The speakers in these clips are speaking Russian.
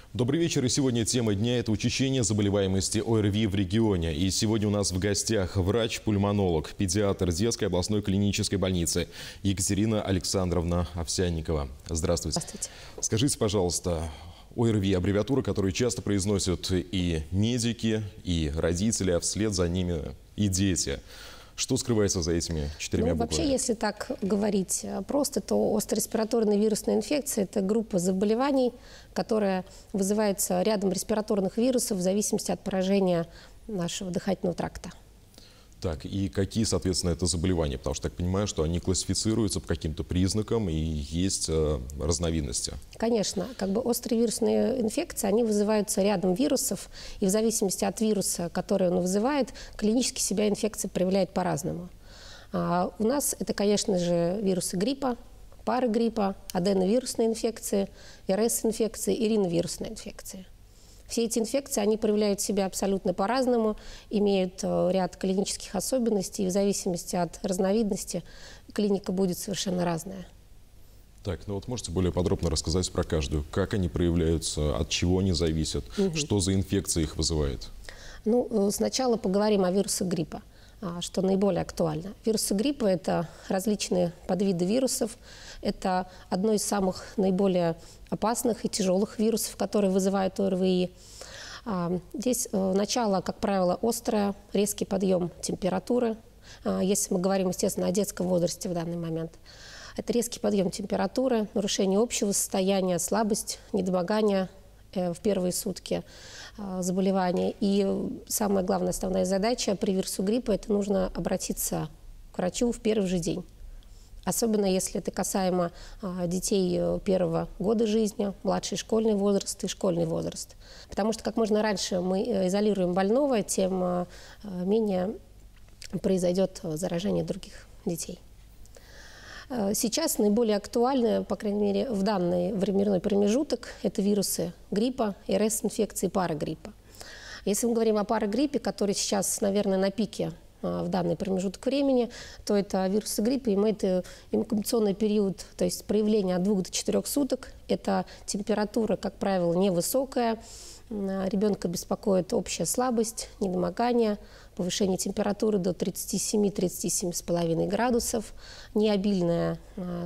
Добрый вечер. И сегодня тема дня – это учащение заболеваемости ОРВИ в регионе. И сегодня у нас в гостях врач-пульмонолог, педиатр детской областной клинической больницы Екатерина Александровна Овсянникова. Здравствуйте. Здравствуйте. Скажите, пожалуйста, ОРВИ – аббревиатура, которую часто произносят и медики, и родители, а вслед за ними и дети. Что скрывается за этими четырьмя буквами? Вообще, если так говорить просто, то остро-респираторная вирусная инфекция – это группа заболеваний, которая вызывается рядом респираторных вирусов в зависимости от поражения нашего дыхательного тракта. Так, и какие, соответственно, это заболевания? Потому что так понимаю, что они классифицируются по каким-то признакам и есть разновидности. Конечно, острые вирусные инфекции, они вызываются рядом вирусов, и в зависимости от вируса, который он вызывает, клинически себя инфекция проявляет по-разному. У нас это, конечно же, вирусы гриппа, парагриппа, аденовирусные инфекции, РС-инфекции и риновирусные инфекции. Все эти инфекции, они проявляют себя абсолютно по-разному, имеют ряд клинических особенностей, и в зависимости от разновидности клиника будет совершенно разная. Так, ну вот можете более подробно рассказать про каждую? Как они проявляются, от чего они зависят, что за инфекция их вызывает? Ну, сначала поговорим о вирусах гриппа, что наиболее актуально. Вирусы гриппа – это различные подвиды вирусов. Это одно из самых наиболее опасных и тяжелых вирусов, которые вызывают ОРВИ. Здесь начало, как правило, острое, резкий подъем температуры. Если мы говорим, естественно, о детском возрасте в данный момент. Это резкий подъем температуры, нарушение общего состояния, слабость, недомогание в первые сутки заболевания. И самая главная основная задача при вирусу гриппа – это нужно обратиться к врачу в первый же день. Особенно если это касаемо детей первого года жизни, младший школьный возраст и школьный возраст. Потому что как можно раньше мы изолируем больного, тем менее произойдет заражение других детей. Сейчас наиболее актуальны, по крайней мере, в данный временной промежуток, это вирусы гриппа, РС-инфекции, парагриппа. Если мы говорим о парагриппе, который сейчас, наверное, на пике в данный промежуток времени, то это вирусы гриппа имеют инкубационный период, то есть проявление от 2 до 4 суток. Это температура, как правило, невысокая. Ребенка беспокоит общая слабость, недомогание, повышение температуры до 37-37,5 градусов, необильная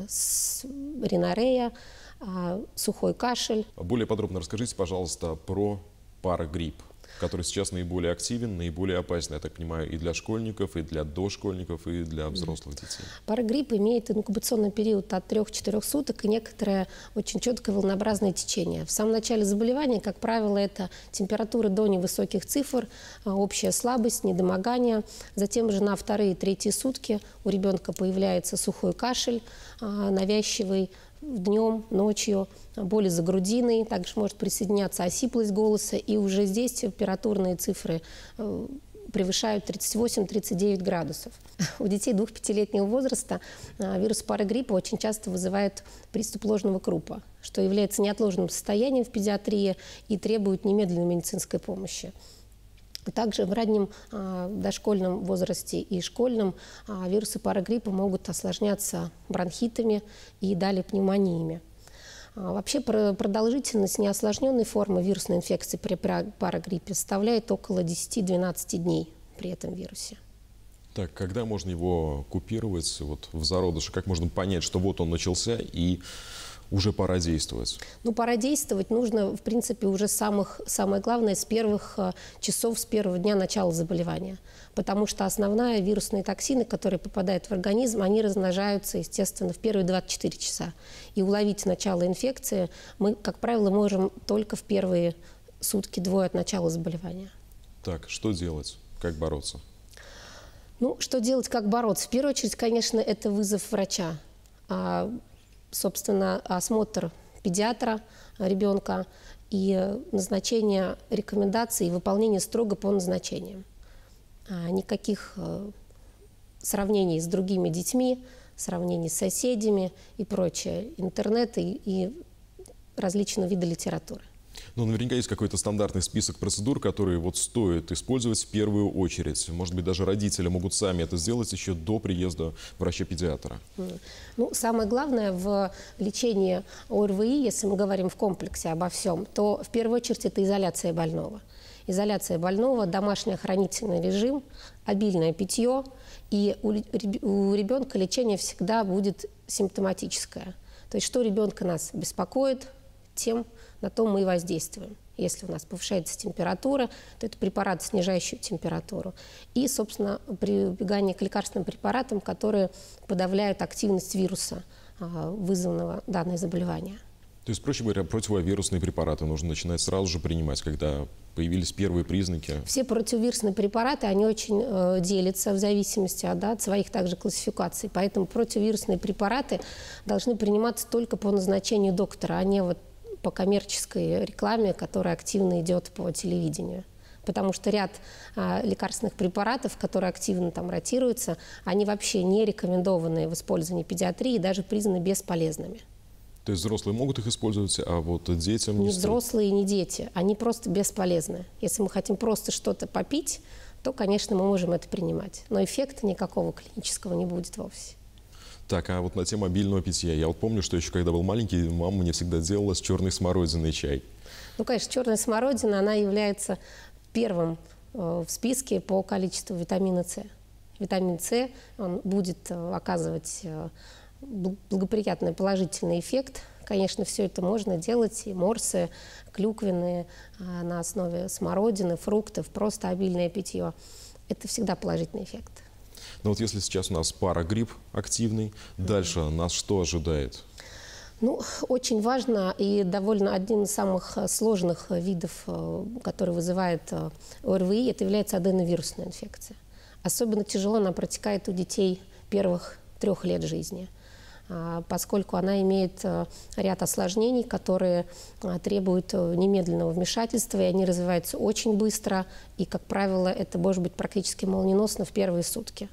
ринорея, сухой кашель. Более подробно расскажите, пожалуйста, про парагрипп, который сейчас наиболее активен, наиболее опасен, я так понимаю, и для школьников, и для дошкольников, и для взрослых детей. Парагрипп имеет инкубационный период от 3-4 суток и некоторое очень четкое волнообразное течение. В самом начале заболевания, как правило, это температура до невысоких цифр, общая слабость, недомогание. Затем же на 2-е и 3-е сутки у ребенка появляется сухой кашель, навязчивый, днем, ночью, боли за грудиной, также может присоединяться осиплость голоса, и уже здесь температурные цифры превышают 38-39 градусов. У детей 2-5-летнего возраста вирус парагриппа очень часто вызывает приступ ложного крупа, что является неотложным состоянием в педиатрии и требует немедленной медицинской помощи. Также в раннем дошкольном возрасте и школьном вирусы парагриппа могут осложняться бронхитами и далее пневмониями. Вообще продолжительность неосложненной формы вирусной инфекции при парагриппе составляет около 10-12 дней при этом вирусе. Так, когда можно его купировать в зародыше? Как можно понять, что вот он начался и уже пора действовать? Ну, пора действовать нужно, в принципе, уже самое главное, с первых часов, с первого дня начала заболевания. Потому что основные вирусные токсины, которые попадают в организм, они размножаются, естественно, в первые 24 часа. И уловить начало инфекции мы, как правило, можем только в первые сутки-двое от начала заболевания. Так, что делать? Как бороться? Ну, что делать, как бороться? В первую очередь, конечно, это вызов врача. Собственно, осмотр педиатра ребенка и назначение рекомендаций и выполнение строго по назначениям. Никаких сравнений с другими детьми, сравнений с соседями и прочее. Интернет и различные виды литературы. Ну, наверняка есть какой-то стандартный список процедур, которые вот стоит использовать в первую очередь. Может быть, даже родители могут сами это сделать еще до приезда врача-педиатра. Ну, самое главное в лечении ОРВИ, если мы говорим в комплексе обо всем, то в первую очередь это изоляция больного. Изоляция больного, домашний охранительный режим, обильное питье. И у ребенка лечение всегда будет симптоматическое. То есть, что ребенка нас беспокоит, тем на то мы и воздействуем. Если у нас повышается температура, то это препарат, снижающий температуру. И, собственно, прибегание к лекарственным препаратам, которые подавляют активность вируса, вызванного данное заболевание. То есть, проще говоря, противовирусные препараты нужно начинать сразу же принимать, когда появились первые признаки? Все противовирусные препараты, они очень делятся в зависимости от своих также классификаций. Поэтому противовирусные препараты должны приниматься только по назначению доктора, а не вот по коммерческой рекламе, которая активно идет по телевидению. Потому что ряд лекарственных препаратов, которые активно там ротируются, они вообще не рекомендованы в использовании педиатрии, даже признаны бесполезными. То есть взрослые могут их использовать, а вот детям не не взрослые, не дети. Они просто бесполезны. Если мы хотим просто что-то попить, то, конечно, мы можем это принимать. Но эффекта никакого клинического не будет вовсе. Так, а вот на тему обильного питья. Я вот помню, что еще когда был маленький, мама мне всегда делала с черной смородиной чай. Ну, конечно, черная смородина, она является первым в списке по количеству витамина С. Витамин С, он будет оказывать благоприятный положительный эффект. Конечно, все это можно делать, и морсы, клюквенные на основе смородины, фруктов, просто обильное питье. Это всегда положительный эффект. Но вот если сейчас у нас парагрипп активный, дальше нас что ожидает? Ну, очень важно и довольно один из самых сложных видов, который вызывает ОРВИ, это является аденовирусная инфекция. Особенно тяжело она протекает у детей первых 3 лет жизни, поскольку она имеет ряд осложнений, которые требуют немедленного вмешательства, и они развиваются очень быстро, и, как правило, это может быть практически молниеносно в первые сутки.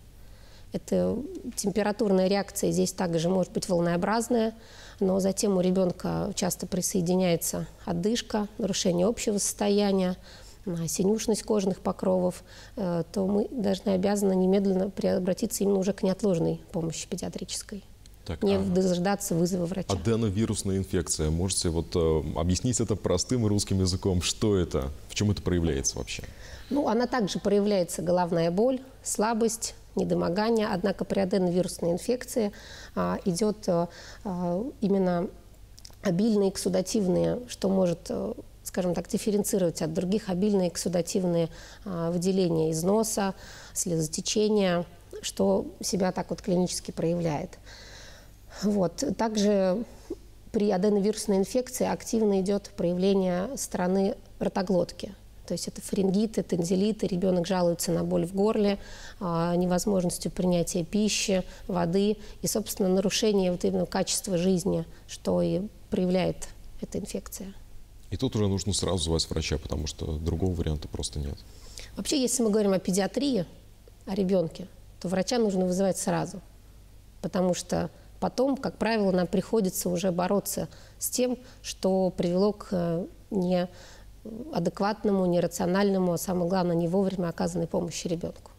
Это температурная реакция здесь также может быть волнообразная, но затем у ребенка часто присоединяется одышка, нарушение общего состояния, синюшность кожных покровов, то мы должны обязаны немедленно обратиться именно уже к неотложной помощи педиатрической. Так, не дождаться вызова врача. Аденовирусная инфекция. Можете вот объяснить это простым русским языком? Что это? В чем это проявляется вообще? Ну, она также проявляется головная боль, слабость, недомогание. Однако при аденовирусной инфекции идет именно обильные эксудативные, что может, скажем так, дифференцировать от других, обильные эксудативные выделения из носа, слезотечения, что себя так вот клинически проявляет. Вот. Также при аденовирусной инфекции активно идет проявление стороны ротоглотки. То есть это фарингиты, тонзиллиты, ребенок жалуется на боль в горле, невозможностью принятия пищи, воды и, собственно, нарушение вот именно качества жизни, что и проявляет эта инфекция. И тут уже нужно сразу звать врача, потому что другого варианта просто нет. Вообще, если мы говорим о педиатрии, о ребенке, то врача нужно вызывать сразу, потому что потом, как правило, нам приходится уже бороться с тем, что привело к неадекватному, нерациональному, а самое главное, не вовремя оказанной помощи ребенку.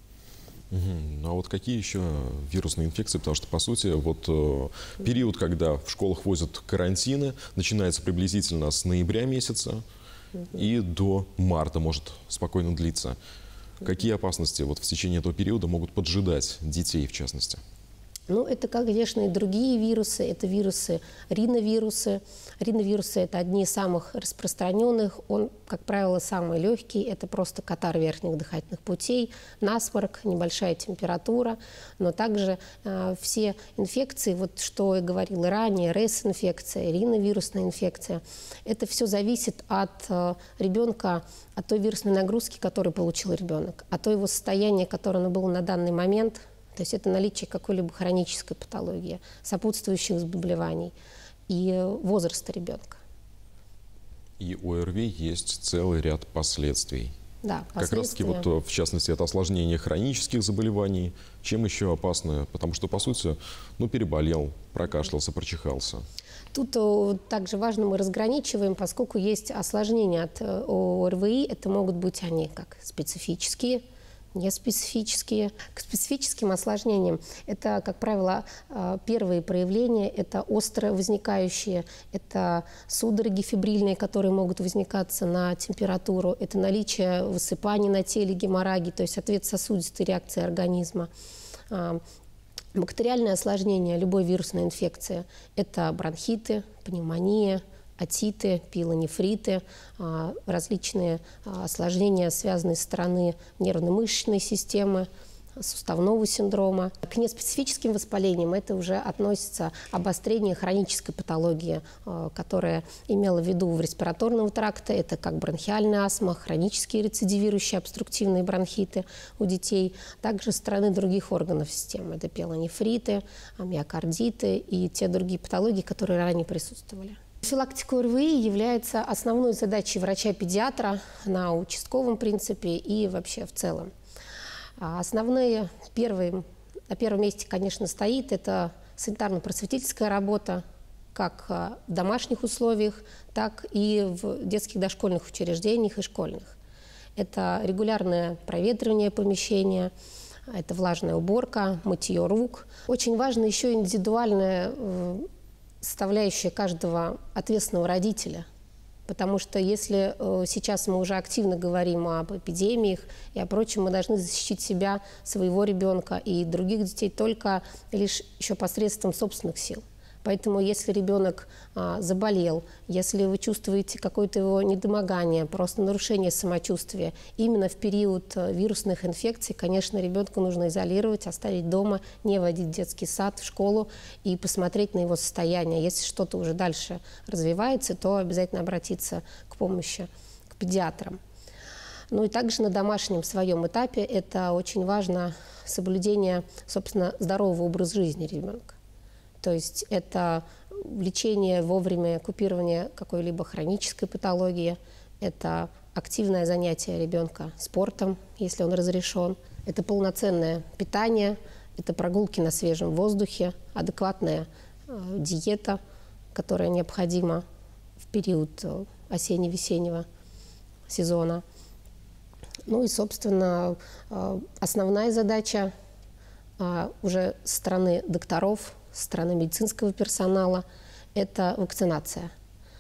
А вот какие еще вирусные инфекции? Потому что, по сути, вот период, когда в школах вводят карантины, начинается приблизительно с ноября месяца и до марта может спокойно длиться. Какие опасности вот в течение этого периода могут поджидать детей, в частности? Ну, это, конечно, и другие вирусы. Это вирусы, риновирусы. Риновирусы – это одни из самых распространенных. Он, как правило, самый легкий. Это просто катар верхних дыхательных путей, насморк, небольшая температура. Но также все инфекции, вот что я говорила ранее, РС-инфекция, риновирусная инфекция, это все зависит от ребенка, от той вирусной нагрузки, которую получил ребенок, от того его состояния, которое оно было на данный момент. То есть это наличие какой-либо хронической патологии, сопутствующих заболеваний и возраста ребенка. И у ОРВИ есть целый ряд последствий. Да, как раз-таки, вот, в частности, это осложнение хронических заболеваний. Чем еще опасно? Потому что, по сути, ну, переболел, прокашлялся, прочихался. Тут также важно, мы разграничиваем, поскольку есть осложнения от ОРВИ, это могут быть они как специфические, неспецифические. К специфическим осложнениям это, как правило, первые проявления, это остро возникающие, это судороги фибрильные, которые могут возникаться на температуру, это наличие высыпаний на теле, геморрагии, то есть ответ сосудистой реакции организма. Бактериальное осложнение любой вирусной инфекции – это бронхиты, пневмония, отиты, пилонефриты, различные осложнения, связанные с стороны нервно-мышечной системы, суставного синдрома. К неспецифическим воспалениям это уже относится обострение хронической патологии, которая имела в виду в респираторного тракта. Это как бронхиальная астма, хронические рецидивирующие обструктивные бронхиты у детей. Также со стороны других органов системы. Это пилонефриты, миокардиты и те другие патологии, которые ранее присутствовали. Профилактика ОРВИ является основной задачей врача-педиатра на участковом принципе и вообще в целом. Основные, на первом месте, конечно, стоит это санитарно-просветительская работа, как в домашних условиях, так и в детских дошкольных учреждениях и школьных. Это регулярное проветривание помещения, это влажная уборка, мытье рук. Очень важна еще индивидуальная составляющая каждого ответственного родителя. Потому что если сейчас мы уже активно говорим об эпидемиях и о прочем, мы должны защитить себя, своего ребенка и других детей только лишь еще посредством собственных сил. Поэтому если ребенок заболел, если вы чувствуете какое-то его недомогание, просто нарушение самочувствия, именно в период вирусных инфекций, конечно, ребенка нужно изолировать, оставить дома, не водить в детский сад, в школу и посмотреть на его состояние. Если что-то уже дальше развивается, то обязательно обратиться к помощи к педиатрам. Ну и также на домашнем своем этапе это очень важно соблюдение, собственно, здорового образа жизни ребенка. То есть это лечение вовремя, купирование какой-либо хронической патологии, это активное занятие ребенка спортом, если он разрешен, это полноценное питание, это прогулки на свежем воздухе, адекватная диета, которая необходима в период осенне-весеннего сезона. Ну и, собственно, основная задача уже со стороны докторов, со стороны медицинского персонала – это вакцинация.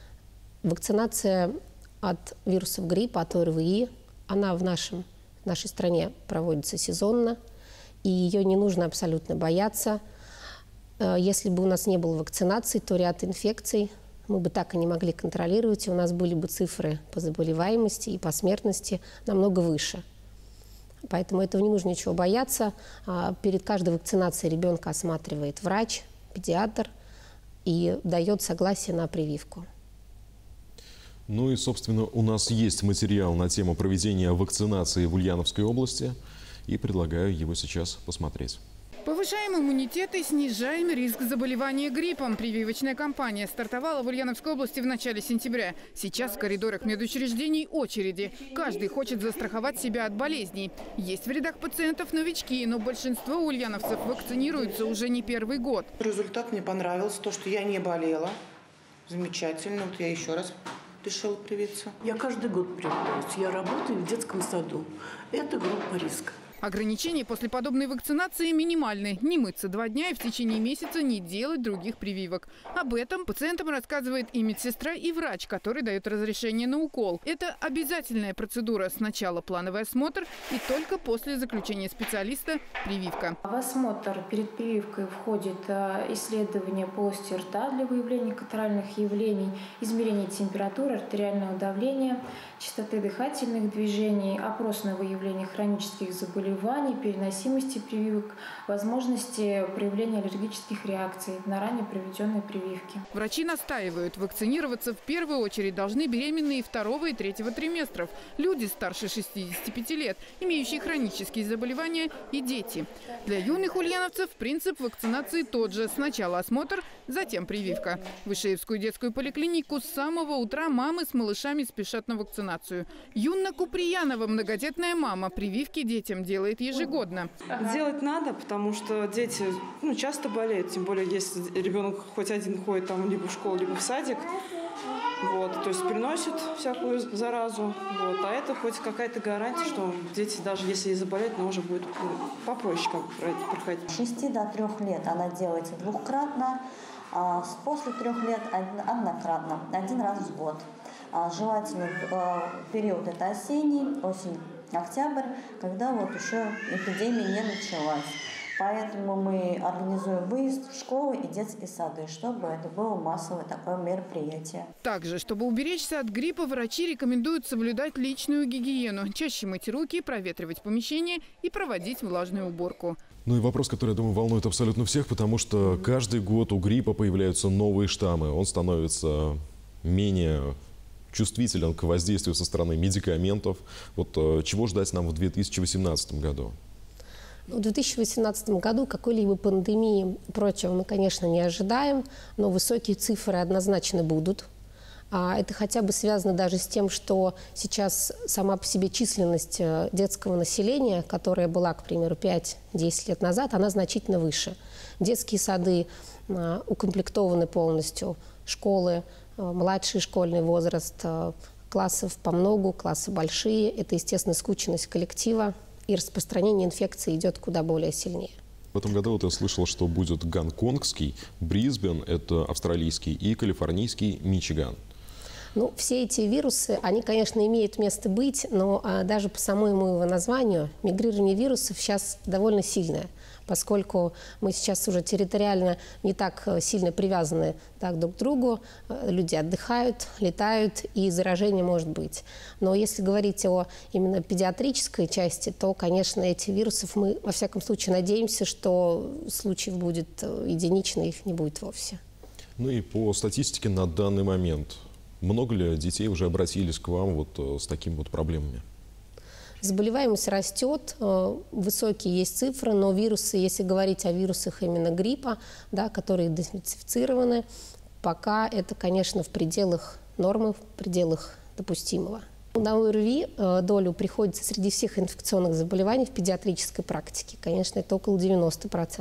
Вакцинация от вирусов гриппа, от ОРВИ, она в нашей стране проводится сезонно, и ее не нужно абсолютно бояться. Если бы у нас не было вакцинации, то ряд инфекций мы бы так и не могли контролировать, и у нас были бы цифры по заболеваемости и по смертности намного выше. Поэтому этого не нужно ничего бояться. Перед каждой вакцинацией ребенка осматривает врач, педиатр и дает согласие на прививку. Ну и, собственно, у нас есть материал на тему проведения вакцинации в Ульяновской области, и предлагаю его сейчас посмотреть. Повышаем иммунитет и снижаем риск заболевания гриппом. Прививочная кампания стартовала в Ульяновской области в начале сентября. Сейчас в коридорах медучреждений очереди. Каждый хочет застраховать себя от болезней. Есть в рядах пациентов новички, но большинство ульяновцев вакцинируются уже не первый год. Результат мне понравился, то, что я не болела. Замечательно. Вот я еще раз решила привиться. Я каждый год прививаюсь. Я работаю в детском саду. Это группа риска. Ограничения после подобной вакцинации минимальны. Не мыться 2 дня и в течение месяца не делать других прививок. Об этом пациентам рассказывает и медсестра, и врач, который дает разрешение на укол. Это обязательная процедура. Сначала плановый осмотр и только после заключения специалиста прививка. В осмотр перед прививкой входит исследование полости рта для выявления катаральных явлений, измерение температуры, артериального давления, частоты дыхательных движений, опрос на выявление хронических заболеваний, переносимости прививок, возможности проявления аллергических реакций на ранее проведенные прививки. Врачи настаивают, вакцинироваться в первую очередь должны беременные 2-го и 3-го триместров, люди старше 65 лет, имеющие хронические заболевания и дети. Для юных ульяновцев принцип вакцинации тот же. Сначала осмотр, затем прививка. В Ишеевскую детскую поликлинику с самого утра мамы с малышами спешат на вакцинацию. Юнна Куприянова, многодетная мама, прививки детям делает делает ежегодно. Делать надо, потому что дети часто болеют, тем более если ребенок хоть один ходит там либо в школу, либо в садик. То есть приносит всякую заразу. А это хоть какая-то гарантия, что дети, даже если и заболеют, но уже будет попроще проходить. С 6 до 3 лет она делается двукратно, а после 3 лет однократно, 1 раз в год. Желательно период это осенний, осень, октябрь, когда еще эпидемия не началась. Поэтому мы организуем выезд в школы и детские сады, чтобы это было массовое такое мероприятие. Также, чтобы уберечься от гриппа, врачи рекомендуют соблюдать личную гигиену, чаще мыть руки, проветривать помещение и проводить влажную уборку. Ну и вопрос, который, я думаю, волнует абсолютно всех, потому что каждый год у гриппа появляются новые штаммы. Он становится менее чувствителен к воздействию со стороны медикаментов. Чего ждать нам в 2018 году? В 2018 году какой-либо пандемии и прочего мы, конечно, не ожидаем, но высокие цифры однозначно будут. Это хотя бы связано даже с тем, что сейчас сама по себе численность детского населения, которая была, к примеру, 5-10 лет назад, она значительно выше. Детские сады укомплектованы полностью, школы, младший школьный возраст, классов по многу, классы большие. Это, естественно, скученность коллектива. И распространение инфекции идет куда более сильнее. В этом году я слышал, что будет гонконгский, Брисбен, это австралийский, и калифорнийский Мичиган. Все эти вирусы, они, конечно, имеют место быть, но даже по самому его названию мигрирование вирусов сейчас довольно сильное, поскольку мы сейчас уже территориально не так сильно привязаны друг к другу, люди отдыхают, летают, и заражение может быть. Но если говорить о именно педиатрической части, то, конечно, этих вирусов мы, во всяком случае, надеемся, что случаев будет единично, их не будет вовсе. И по статистике на данный момент, много ли детей уже обратились к вам с такими проблемами? Заболеваемость растет, высокие есть цифры, но вирусы, если говорить о вирусах именно гриппа, которые идентифицированы, пока это, конечно, в пределах нормы, в пределах допустимого. На ОРВИ долю приходится среди всех инфекционных заболеваний в педиатрической практике. Конечно, это около 90%.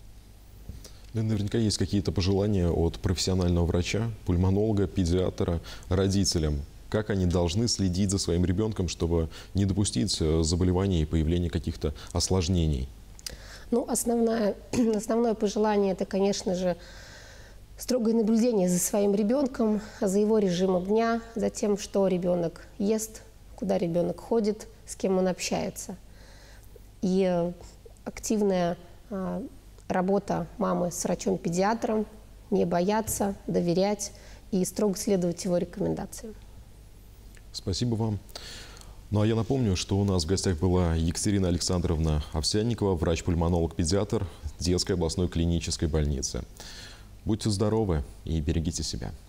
Наверняка есть какие-то пожелания от профессионального врача, пульмонолога, педиатра, родителям. Как они должны следить за своим ребенком, чтобы не допустить заболеваний и появления каких-то осложнений? Основное пожелание – это, конечно же, строгое наблюдение за своим ребенком, за его режимом дня, за тем, что ребенок ест, куда ребенок ходит, с кем он общается. И активная работа мамы с врачом-педиатром, не бояться, доверять и строго следовать его рекомендациям. Спасибо вам. А я напомню, что у нас в гостях была Екатерина Александровна Овсянникова, врач-пульмонолог-педиатр детской областной клинической больницы. Будьте здоровы и берегите себя.